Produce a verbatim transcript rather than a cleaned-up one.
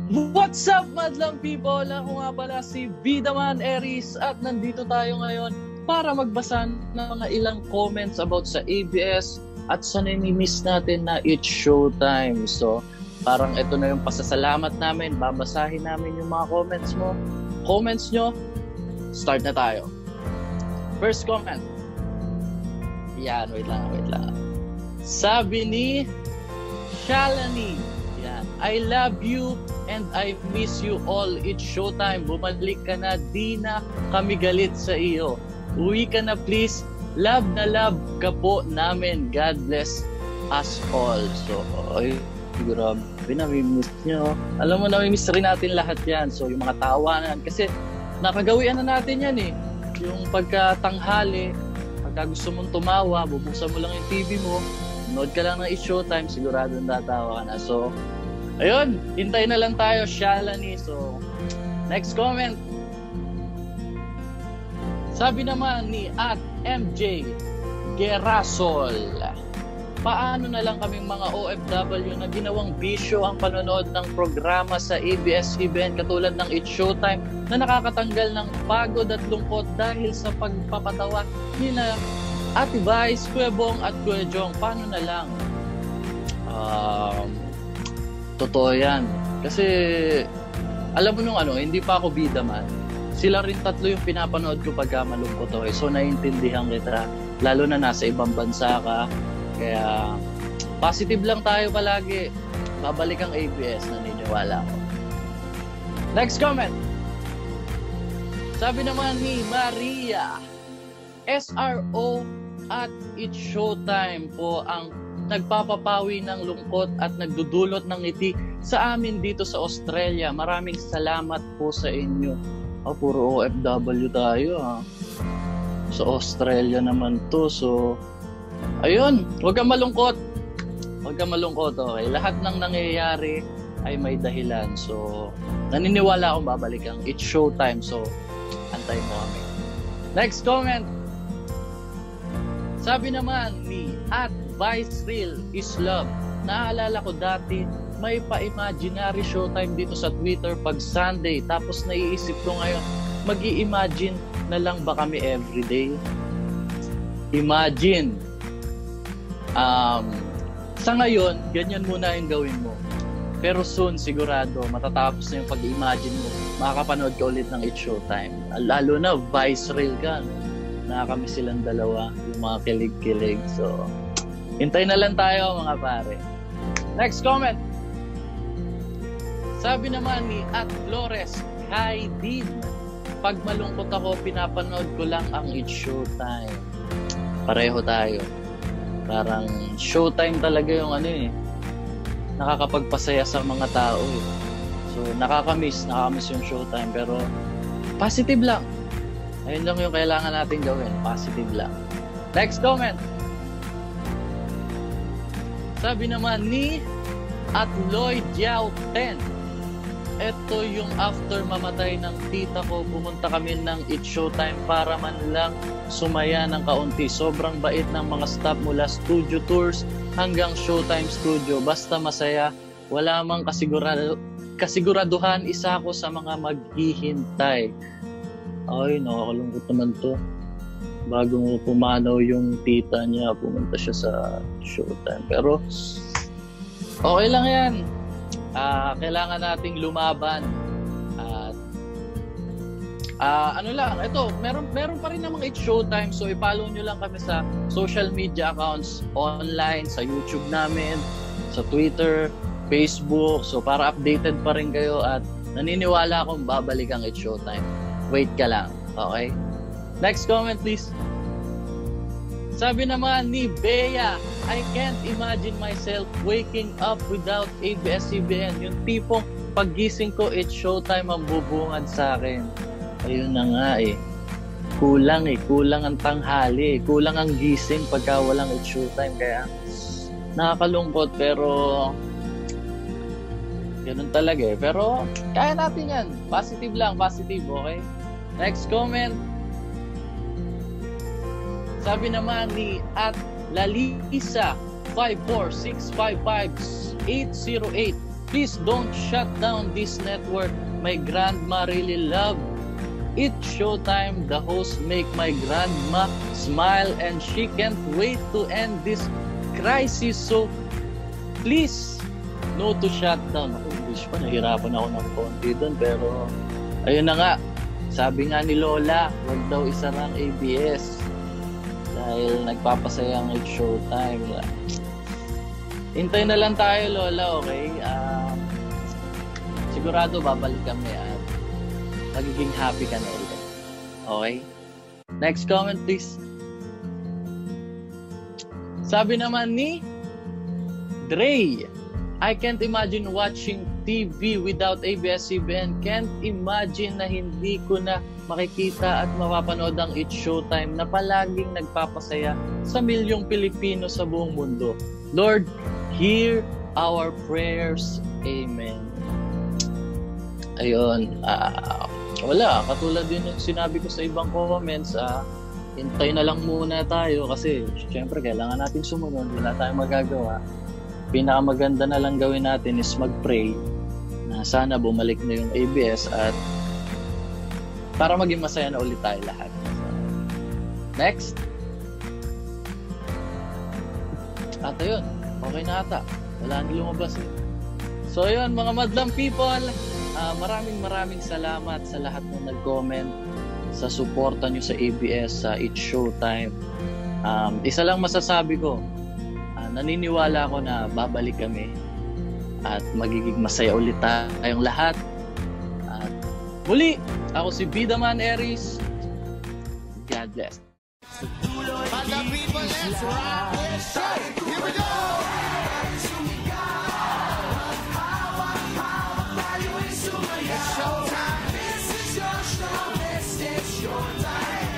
What's up, madlang people? Ako nga pala si Vidaman Eris at nandito tayo ngayon para magbasa ng mga ilang comments about sa A B S at sa nami-miss natin na It's Showtime. So, parang ito na yung pasasalamat namin. Babasahin namin yung mga comments mo. Comments nyo, start na tayo. First comment. Yan, wait lang, wait lang. Sabi ni Shalani, yan, I love you and I miss you all. It's showtime. Bumalik ka na. Di na kami galit sa iyo. Uwi ka na please. Love na love ka po namin. God bless us all. So, ay, grabe. Nami-miss nyo. Alam mo, nami-miss rin natin lahat yan. So, yung mga tawanan. Kasi, nakagawian na natin yan eh. Yung pagkatanghali, pagka gusto mong tumawa, bubuksan mo lang yung T V mo, nood ka lang ng It's Showtime, sigurado natawa ka na. So, ayun, hintay na lang tayo, Shalani. So, next comment. Sabi naman ni at M J Gerasol, paano na lang kaming mga O F W na ginawang bisyo ang panonood ng programa sa A B S C B N katulad ng It's Showtime na nakakatanggal ng pagod at lungkot dahil sa pagpapatawa ni na Ate Vice, Kuya Bong at Kuya Jong. Paano na lang? Um... Totoo yan. Kasi, alam mo nung ano, hindi pa ako bida man. Sila rin tatlo yung pinapanood ko pagka malungkot ako. So, naiintindihan kita. Lalo na nasa ibang bansa ka. Kaya, positive lang tayo palagi. Babalik ang A B S, naniniwala ko. Next comment. Sabi naman ni Maria, S R O at It's Showtime po ang nagpapapawi ng lungkot at nagdudulot ng ngiti sa amin dito sa Australia. Maraming salamat po sa inyo. Oh, puro O F W tayo ha. Sa Australia naman to. So, ayun, huwag kang malungkot. Huwag kang malungkot, okay? Lahat ng nangyayari ay may dahilan. So, naniniwala akong babalik ang It's Showtime. So, antayin mo kami. Next comment. Sabi naman ni at Vice Real is Love. Naalala ko dati, may pa-imaginary showtime dito sa Twitter pag Sunday. Tapos naiisip ko ngayon, mag-i-imagine na lang ba kami everyday? Imagine. Um, sa ngayon, ganyan muna yung gawin mo. Pero soon, sigurado, matatapos na yung pag-imagine mo. Makakapanood ka ulit ng It's Showtime. Lalo na, Vice Real ka. No? Nakakami silang dalawa, yung mga kilig-kilig. So, hintay na lang tayo mga pare. Next comment. Sabi naman ni at Flores, Hi Dean, pag malungkot ako, pinapanood ko lang ang It's Showtime. Pareho tayo. Parang showtime talaga yung ano eh. Nakakapagpasaya sa mga tao eh. So nakakamiss, nakakamiss yung showtime. Pero positive lang. Ayun lang yung kailangan natin gawin. Positive lang. Next comment. Sabi naman ni at Lloyd Yao ten, ito yung after mamatay ng tita ko, pumunta kami ng It's Showtime para man lang sumaya ng kaunti. Sobrang bait ng mga staff mula studio tours hanggang Showtime studio. Basta masaya, wala mang kasigurado, kasiguraduhan, isa ako sa mga maghihintay. Ay, nakakalungkot naman to. Bago pumanaw yung tita niya, pumunta siya sa Showtime. Pero, okay lang yan. Uh, kailangan nating lumaban. At, uh, ano lang, ito, meron, meron pa rin namang It's Showtime. So, i-follow nyo lang kami sa social media accounts online, sa YouTube namin, sa Twitter, Facebook. So, para updated pa rin kayo at naniniwala akong babalik ang It's Showtime. Wait ka lang, okay? Next comment please. Sabi naman ni Bea, I can't imagine myself waking up without A B S C B N. Yung tipong paggising ko, It's Showtime ang bubungad sa akin. Ayun na nga eh. Kulang eh. Kulang ang tanghali eh. Kulang ang gising pagka walang It's Showtime. Kaya nakakalungkot pero ganun talaga eh. Pero kaya natin yan. Positive lang. Positive, okay? Next comment. Sabi naman ni at Lalisa five four six five five eight zero eight, Please don't shut down this network. My grandma really loved It's Showtime. The host make my grandma smile and she can't wait to end this crisis. So, please, no to shut down. Ako, English pa, nahirapan ako ng konti doon. Pero, ayun na nga. Sabi nga ni Lola, wag daw isarang A B S. Dahil nagpapasaya ang It's Showtime. Hintay na lang tayo, Lola, okay? Um, sigurado babalik kami at magiging happy ka na ulit. Okay? Next comment, please. Sabi naman ni Dre, I can't imagine watching T V without A B S C B N. Can't imagine na hindi ko na makikita at mapapanood ang It's Showtime na palaging nagpapasaya sa milyong Pilipino sa buong mundo. Lord, hear our prayers. Amen. Ayun. Uh, wala. Katulad din yung sinabi ko sa ibang comments, ah, uh, hintay na lang muna tayo kasi syempre kailangan natin sumunod. Wala tayong magagawa. Pinakamaganda na lang gawin natin is mag-pray na sana bumalik na yung A B S at para maging masaya na ulit tayo lahat. So, next. At ayun, okay na ata. Wala nang lumabas eh. So ayun, mga madlang people, uh, maraming maraming salamat sa lahat ng nag-comment, sa suporta nyo sa A B S, sa It's Showtime. Um, isa lang masasabi ko, uh, naniniwala ako na babalik kami at magiging masaya ulit tayong lahat. At muli, ako si Bidaman Aries. God bless. Madlang people, let's rock this show. Here we go. It's showtime. This is your show. This is your time.